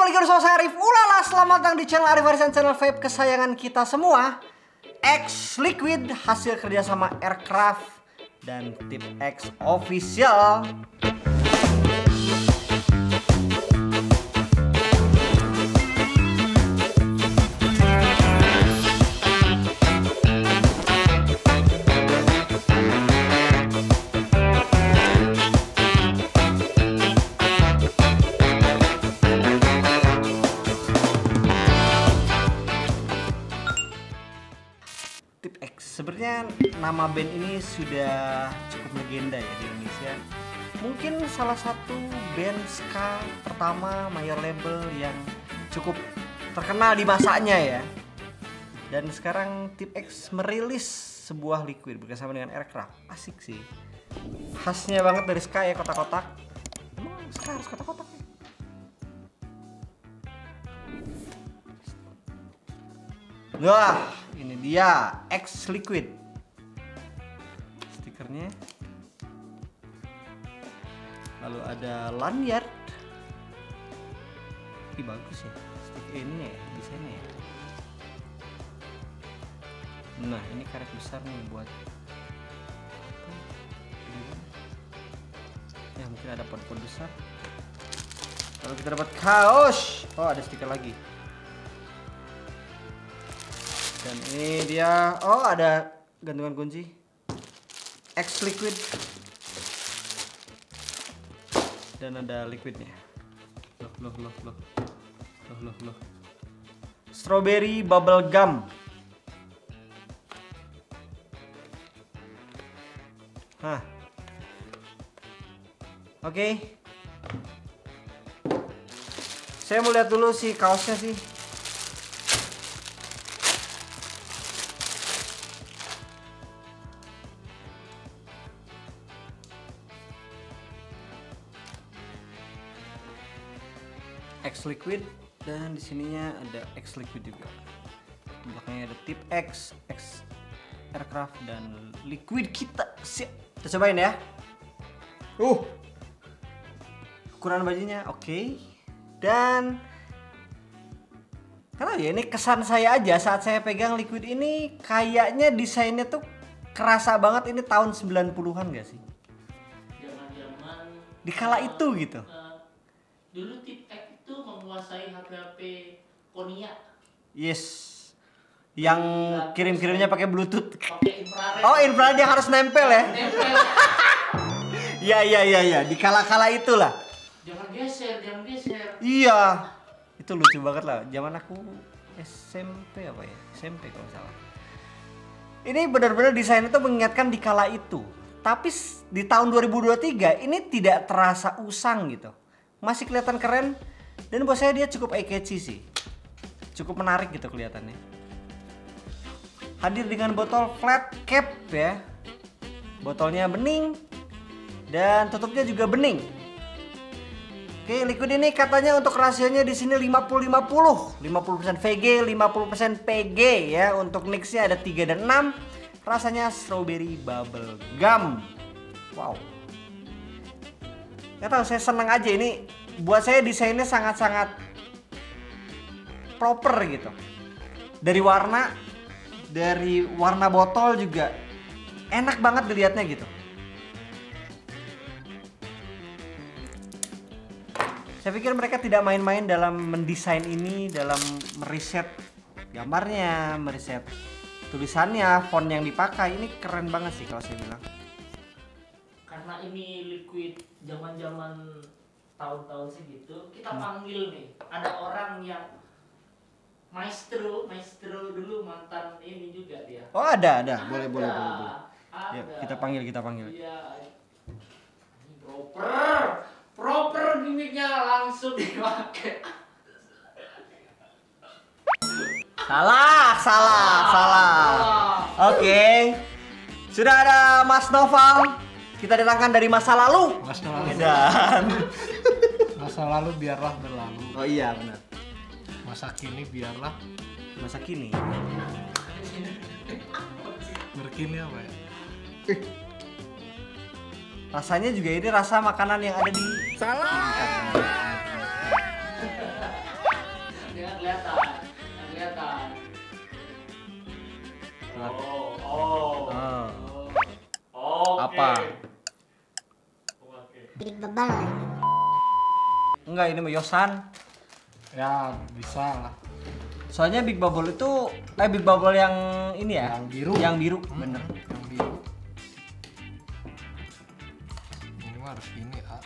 Assalamualaikum, saya Arif. Ulala, selamat datang di channel Arif Arisan, channel vape kesayangan kita semua. X Liquid hasil kerjasama Aircraft dan Tip X Official. Tip X, sebenarnya nama band ini sudah cukup legenda ya di Indonesia. Mungkin salah satu band ska pertama major label yang cukup terkenal di masanya ya. Dan sekarang Tip X merilis sebuah liquid bersama dengan Aircraft. Asik sih. Khasnya banget dari ska ya, kotak-kotak. Emang ska harus kotak-kotak ya? Wah, ini dia X Liquid. Stikernya. Lalu ada lanyard. Ih, bagus ya. Stiker ini ya, desainnya ya. Nah, ini karet besar nih buat ya, mungkin ada pot-pot besar. Lalu kita dapat kaos. Oh, ada stiker lagi. Dan ini dia, oh ada gantungan kunci X Liquid. Dan ada liquidnya. Loh. Strawberry bubble gum. Hah. Oke. Saya mau lihat dulu si kaosnya sih. X Liquid, dan di sininya ada X Liquid juga. Belakangnya ada Tip X, X Aircraft, dan liquid kita. Siap. Kita cobain ya. Ukuran bajunya oke. Dan karena ya ini kesan saya aja saat saya pegang liquid ini, kayaknya desainnya tuh kerasa banget ini tahun 90-an gak sih? Zaman-zaman di kala itu gitu. Dulu Tip X itu menguasai HP Konia. Yes. Yang kirim-kirimnya pakai Bluetooth. Pakai infrared. Oh, infrared yang harus nempel ya? Nempel. Iya. Di kala-kala itulah. Jangan geser. Iya. Itu lucu banget lah. Zaman aku SMP apa ya? SMP kalau salah. Ini benar-benar desainnya tuh mengingatkan di kala itu. Tapi di tahun 2023 ini tidak terasa usang gitu. Masih kelihatan keren, dan buat saya dia cukup eye-catchy sih. Cukup menarik gitu kelihatannya. Hadir dengan botol flat cap ya. Botolnya bening dan tutupnya juga bening. Oke, liquid ini katanya untuk rasionya di sini 50-50. 50% VG, 50% PG ya. Untuk mixnya ada 3 dan 6. Rasanya strawberry bubble gum. Wow. Gak tahu, saya seneng aja ini. Buat saya desainnya sangat-sangat proper gitu. Dari warna botol juga enak banget dilihatnya gitu. Saya pikir mereka tidak main-main dalam mendesain ini, dalam meriset gambarnya, meriset tulisannya, font yang dipakai. Ini keren banget sih kalau saya bilang. Karena ini liquid zaman-zaman tahun-tahun segitu, kita panggil nih. Ada orang yang maestro dulu, mantan ini juga dia. Oh, ada. Boleh. Ada. Ya, kita panggil. Iya. Proper gimmicknya langsung dipakai. Salah. Oke. Sudah ada Mas Noval. Kita datangkan dari masa lalu. Dan Masa lalu biarlah berlalu. oh iya benar. Masa kini biarlah Masa kini. berkini apa ya? Rasanya juga ini rasa makanan yang ada di Salah. apa? Big Bubble. Enggak, ini mah Yosan. Ya bisa lah. Soalnya Big Bubble itu Big Bubble yang ini ya, Yang biru. Yang biru, bener. Yang biru. Ini mah harus gini ah.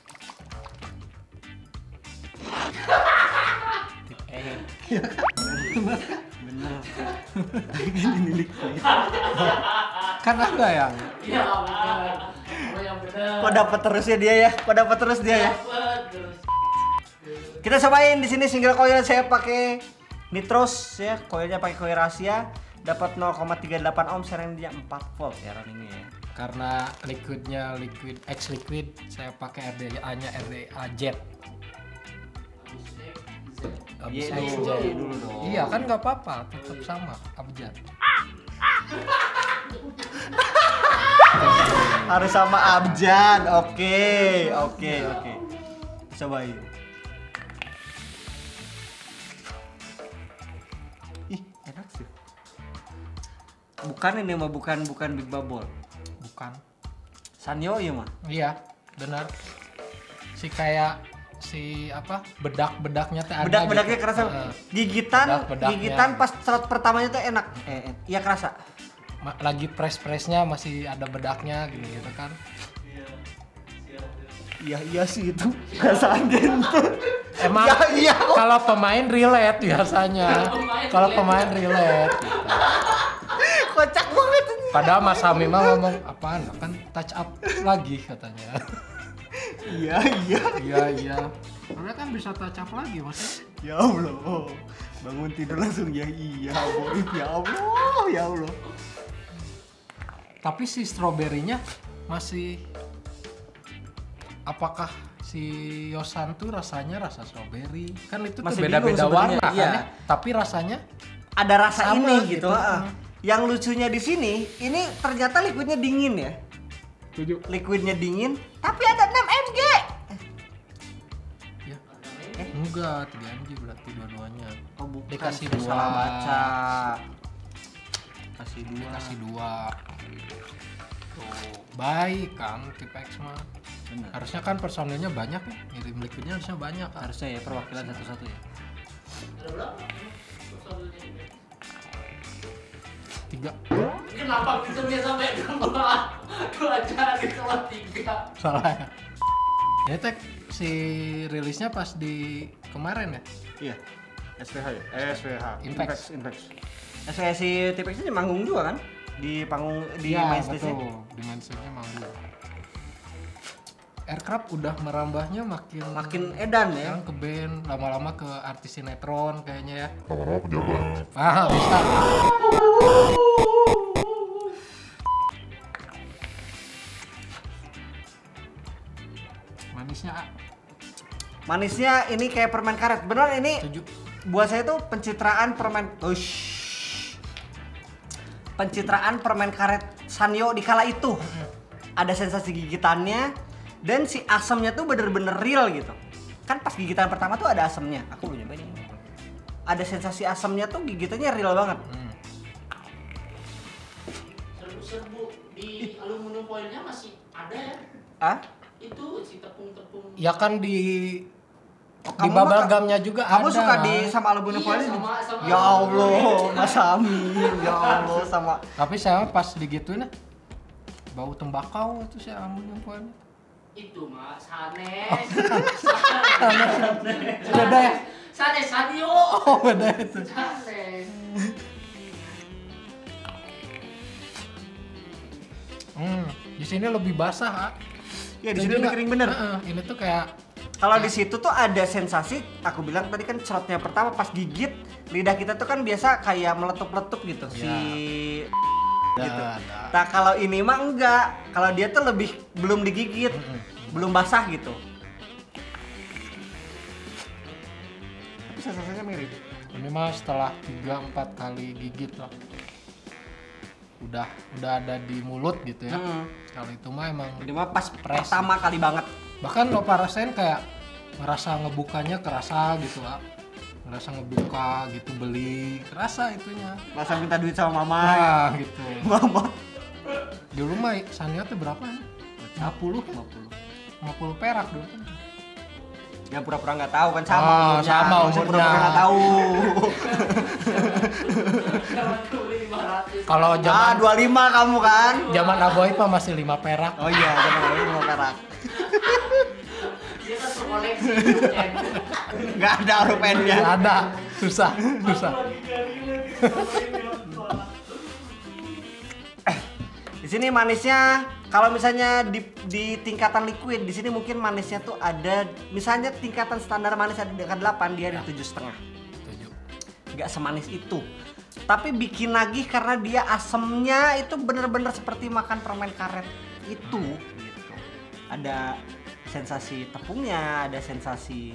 Bener. Ini liquid. Kan ada yang Iya benar. Oh yang benar. Kok dapat terus ya dia ya? Kok dapat terus dia ya? Dapat terus. Kita cobain di sini single coil saya pakai Nitros ya, coilnya pakai coil rahasia, dapat 0,38 ohm, seringnya 4 volt ya runningnya ya. karena liquidnya liquid X liquid, saya pakai RDA-nya RDA Jet. Habis Iya X dulu, Jet. iya dulu dong. Iya kan nggak apa-apa, tetap sama abjad. Harus sama abjad. Oke. Cobain. Ih, enak sih. Bukan ini mah bukan Big Bubble. Bukan. Sanyo ya mah. Iya, benar. Si apa? Bedak-bedaknya teh ada. Bedak-bedaknya gitu. kerasa. Heeh. Gigitan Bedak-bedaknya. pas serot pertamanya tuh enak. Iya kerasa. Lagi press-pressnya masih ada bedaknya gitu kan. Iya sih itu. Perasaan gitu. Emang iya. kalau pemain relate biasanya. Kalau pemain relate gitu. Kocak banget. Padahal Mas Hami mah ngomong apaan? Kan touch up lagi katanya. Iya. Iya. Karena kan bisa touch up lagi maksudnya. Ya Allah. Bangun tidur langsung ya iya, boy. Ya Allah. Tapi si stroberinya masih, apakah si Yosan tuh rasanya rasa stroberi? Kan itu tuh Masih beda-beda bingung warna sebenarnya, kan iya. ya? Tapi rasanya Ada rasa Sama ini gitu. gitu. Yang lucunya di sini, ini ternyata liquidnya dingin ya. tujuh. Liquidnya dingin, tapi ada 6 mg. Ya. Enggak, 3 mg berarti dua-duanya. Oh, bukan. Dikasih Saya dua. salah baca. Kasih Dikasih 2. Tuh, baik kan tip X mah. Benar. Harusnya kan personilnya banyak ya. Ngirim liquidnya harusnya banyak kan. Harusnya ya perwakilan satu-satu ya. Ada berapa? Personilnya ini? 3. Kenapa fiturnya sampai dua cara di cuma 3? Salah ya. Ini teh si rilisnya pas di kemarin ya. Iya. SVH ya? SVH. Impex. SVH si Tipex ini manggung juga kan? Di panggung di Iya, main stage-nya. betul. Di main stage-nya manggung. Aircraft udah merambahnya makin Edan ya. sekarang ke band, lama-lama ke artis sinetron kayaknya ya. Lama-lama pejabat. Ah, bisa. Manisnya A. Manisnya ini kayak permen karet. Benar ini 7. buat saya tuh pencitraan permen. Pencitraan permen karet Sanyo di kala itu. Ada sensasi gigitannya dan si asamnya tuh bener-bener real gitu. Kan pas gigitan pertama tuh ada asamnya. Aku belum nyobain ini. Ada sensasi asamnya tuh gigitannya real banget. Serbu-serbu di aluminium foilnya masih ada ya? Ah? Itu si tepung-tepung. Ya kan di kamu bubble mah- gumnya juga Kamu ada. suka di sama aluminium Iya, foil ini? sama Ya Allah, aluminium. Mas Amin. Ya Allah sama Tapi saya pas digituin bau tembakau itu si aluminium foil. Itu mah sanes. Beda ya? Sanes Sanyo. Oh, beda itu. Sanes. Di sini lebih basah, Ha. ya di Dan sini juga- lebih kering bener. Ini tuh kayak Kalau di situ tuh ada sensasi, aku bilang tadi kan cerotnya pertama pas gigit lidah kita tuh kan biasa kayak meletup-letup gitu si gitu. ada. Nah kalau ini mah enggak, kalau dia tuh lebih belum digigit, belum basah gitu. Tapi sensasinya mirip. ini mah setelah 3-4 kali gigit lah. Udah ada di mulut gitu ya. Kalau itu mah emang Ini mah pas Press. pertama kali banget. bahkan lo rasain kayak ngerasa ngebukanya kerasa gitu, Ha. Ngerasa ngebuka gitu, beli kerasa itunya. Masa minta duit sama mama. Nah, gitu. Mama. Dulu mah Sanyo tuh berapa? 50 perak dulu kan. Ya pura-pura nggak tahu kan sama Oh, umurnya. sama Maksudnya umurnya. pura-pura nggak tahu. Kalau Ah, zaman 25 kamu kan? zaman Aboy mah masih 5 perak. Oh iya, zaman lalu mau perak. Dia kan koleksi pen. Nggak ada rupennya. Nggak ada, susah. Di sini manisnya kalau misalnya di tingkatan liquid di sini mungkin manisnya tuh ada misalnya tingkatan standar manis ada di angka 8 dia di 7,5. Nggak semanis itu. Tapi bikin nagih karena dia asemnya itu bener-bener seperti makan permen karet itu gitu. Ada sensasi tepungnya, ada sensasi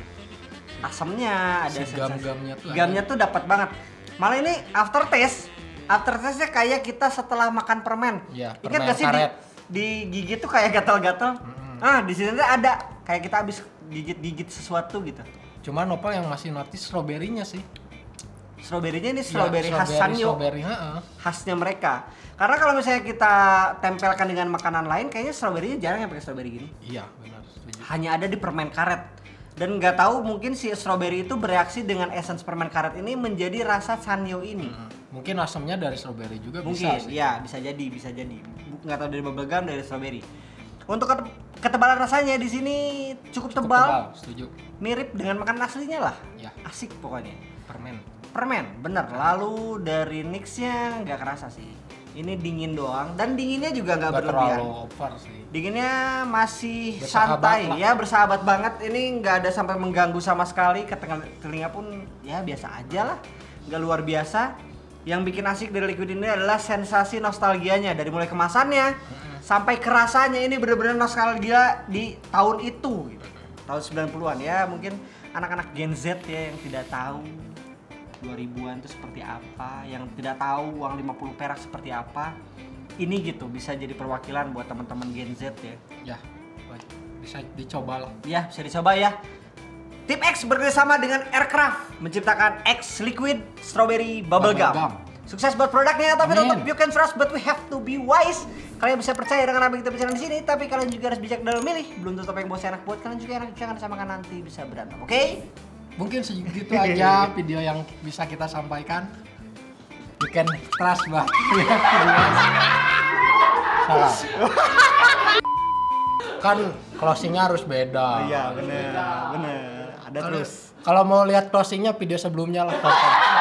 asemnya, ada Si sensasi gamnya tuh dapat banget. Malah ini aftertaste-nya kayak kita setelah makan permen. Iya, Ingat permen gak sih karet. di gigi tuh kayak gatal-gatal? Ah, di sini tuh ada kayak kita habis gigit-gigit sesuatu gitu. Cuma Nopal yang masih notice strawberry-nya sih. Strawberry-nya ini Ya, strawberry khas Sanyo. Strawberry, heeh. Khasnya mereka. Karena kalau misalnya kita tempelkan dengan makanan lain kayaknya strawberry-nya jarang yang pakai strawberry gini. Iya, benar, setuju. Hanya ada di permen karet. Dan nggak tahu mungkin si strawberry itu bereaksi dengan essence permen karet ini menjadi rasa Sanyo ini. Mungkin asamnya dari strawberry juga Mungkin, bisa sih. ya bisa jadi. Nggak tahu dari bubblegum dari strawberry. Untuk ketebalan rasanya di sini cukup tebal, setuju. mirip dengan makanan aslinya lah. Ya, Asik pokoknya. permen. Bener. Lalu dari nixnya nggak kerasa sih. Ini dingin doang dan dinginnya juga nggak berlebihan. terlalu over sih. Dinginnya masih Bersahabat santai lah. ya, bersahabat banget. Ini nggak ada sampai mengganggu sama sekali. Ke telinga pun ya biasa aja lah, nggak luar biasa. Yang bikin asik dari liquid ini adalah sensasi nostalgianya dari mulai kemasannya sampai kerasanya. Ini bener-bener nostalgia di tahun itu gitu. Tahun 90-an ya, mungkin anak-anak Gen Z ya yang tidak tahu 2000-an itu seperti apa, yang tidak tahu uang 50 perak seperti apa. Ini gitu bisa jadi perwakilan buat teman-teman Gen Z ya. Ya, bisa dicoba lah. Ya, bisa dicoba ya. Tim X bekerjasama dengan Aircraft menciptakan X Liquid Strawberry Bubblegum. Sukses buat produknya, tapi Amin. tetap you can trust but we have to be wise. Kalian bisa percaya dengan apa yang kita bicarakan di sini, tapi kalian juga harus bijak dalam memilih. Belum tentu apa yang bos enak buat kalian juga enak, jangan disamakan nanti bisa berantem. Oke? Mungkin segitu aja video yang bisa kita sampaikan. You can trust bah. Salah. Kan closingnya harus beda. Iya, bener. Ada terus. Kalau mau lihat closingnya video sebelumnya lah.